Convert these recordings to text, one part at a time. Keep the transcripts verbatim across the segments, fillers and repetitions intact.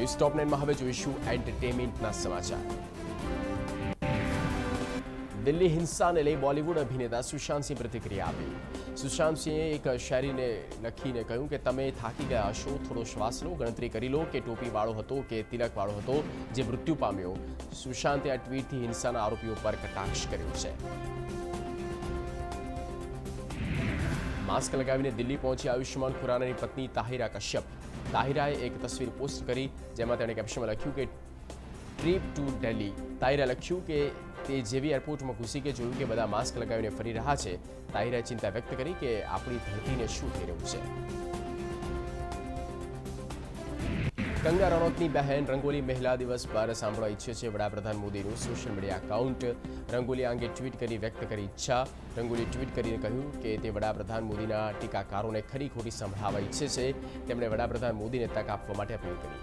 News ટોપ નાઇનમાં હવે જોઈશું એન્ટરટેનમેન્ટના સમાચાર। દિલ્હી હિંસાને લઈ બોલિવૂડ અભિનેતા સુશાંત સિંહ પ્રતિક્રિયા આપી। સુશાંત સિંહે એક શાયરીને લખીને કહ્યું કે તમે થાકી ગયા હશો, થોડો શ્વાસ લો, ગણતરી કરી લો કે ટોપીવાળો હતો કે તિલકવાળો હતો જે મૃત્યુ પામ્યો। સુશાંતે આ ટ્વીટથી હિંસાના આરોપીઓ પર કટાક્ષ કર્યો છે। માસ્ક લગાવીને દિલ્હી પહોંચી આયુષ્માન ખુરાનાની પત્ની તાહિરા કશ્યપ। તાહિરાએ એક તસવીર પોસ્ટ કરી જેમાં તેણે કેપ્શનમાં લખ્યું કે ટ્રીપ ટુ દિલ્હી। તાહિરા લખ્યું કે તે જેવી એરપોર્ટમાં ઘૂસી કે જોયું કે બધા માસ્ક લગાવીને ફરી રહ્યા છે, તાહિરાએ ચિંતા વ્યક્ત કરી કે આપણી ધરતીને શું થઈ રહ્યું છે। કંગના રનૌતની બહેન રંગોલી મહિલા દિવસ પર સાંભળવા ઈચ્છે છે વડાપ્રધાન મોદીનું સોશિયલ મીડિયા એકાઉન્ટ। રંગોલી અંગે ટ્વીટ કરી વ્યક્ત કરી ઈચ્છા। રંગોલી ટ્વીટ કરીને કહ્યું કે તે વડાપ્રધાન મોદીના ટીકાકારોને ખરી ખોટી સંભળાવવા ઈચ્છે છે। તેમણે વડાપ્રધાન મોદીને તક આપવા માટે અપીલ કરી।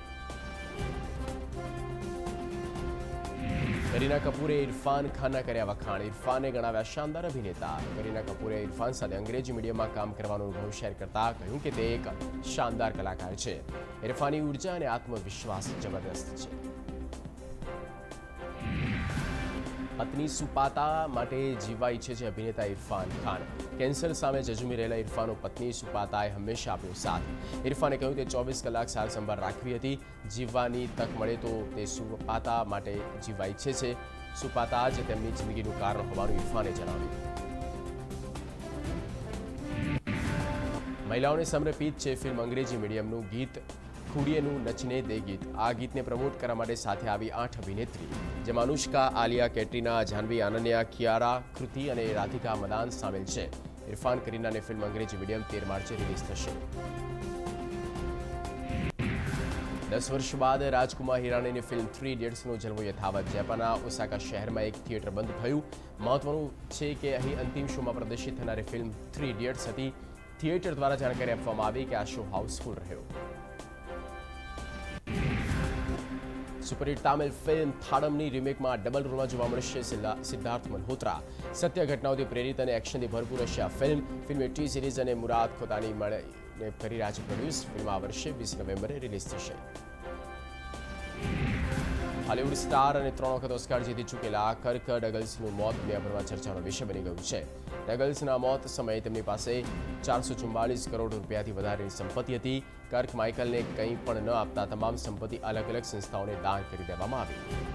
करीना कपूरे इरफान खान कर्या वखाण। इरफाने गणाव्या शानदार अभिनेता। करीना कपूरे इरफान साथे अंग्रेजी मीडियम में काम करवानो अनुभव शेर करता कह્યું કે તે એક શાનદાર કલાકાર છે। इरफानी ऊर्जा અને आत्मविश्वास जबरदस्त છે। पत्नी सुपाता माटे जीववा इच्छे छे अभिनेता इरफान खान। कैंसर सामे जजूमी रहेला इरफानो पत्नी सुपाताए हमेशा आप्यो साथ। इरफाने कह્યું કે चौबीस कलाक सार संभाळ राखवी हती। जीववानी तक मळे तो ते सुपाता माटे जीववा इच्छे छे। सुपाता ज तेमनी जिंदगीनुं कारण होवानुं इरफाने जणाव्युं। महिलाओने समर्पित छे फिल्म अंग्रेजी मीडियमनुं गीत खूड़िएनु नचने दे गीत। आ गीतने प्रमोट करवा माटे साथे आवी आठ अभिनेत्री जेमां अनुष्का, आलिया, कैटरीना, जाह्नवी, अनन्या, कियारा, कृति और राधिका मदान सामेल छे। इरफान करीना ने फिल्म अंग्रेजी मीडियम तेर मार्चे रिलीज थशे। दस वर्ष बाद राजकुमार हिरानी ने फिल्म थ्री इडियट्सनो जलवो यथावत। जापानना ओसाका शहर में एक थिएटर बंद थयुं। महत्वनुं छे के अहीं अंतिम शो में प्रदर्शित थनारी फिल्म थ्री इडियट्स हती। थिएटर द्वारा जानकारी आपवामां आवी के आ शो हाउसफुल रह्यो। सुपरहिट तमिल फिल्म थाडमनी रिमेक में डबल रोल में जोवा मळशे सिद्धार्थ मल्होत्रा। सत्य घटनाओथी प्रेरित और एक्शनथी भरपूर हशे आ फिल्म। फिल्म टी सीरीज और मुराद खोतानी मळीने करी रह्या छे प्रोड्यूस। फिल्म आ वर्षे वीस नवेम्बरे रिलीज थशे। हॉलीवुड स्टार और त्रण वखत ऑस्कार जीती चूकेला कर्क डगल्सनुं मौत दुनियाभरमां चर्चानो विषय बनी गयुं छे। डगल्सना मौत समये तेमनी पासे चार सौ चुम्बालीस करोड़ रूपियाथी वधारेनी संपत्ति हती। कर्क माइकलने कंई पण न आपता तमाम संपत्ति अलग अलग संस्थाओने दान करी देवामां आवी।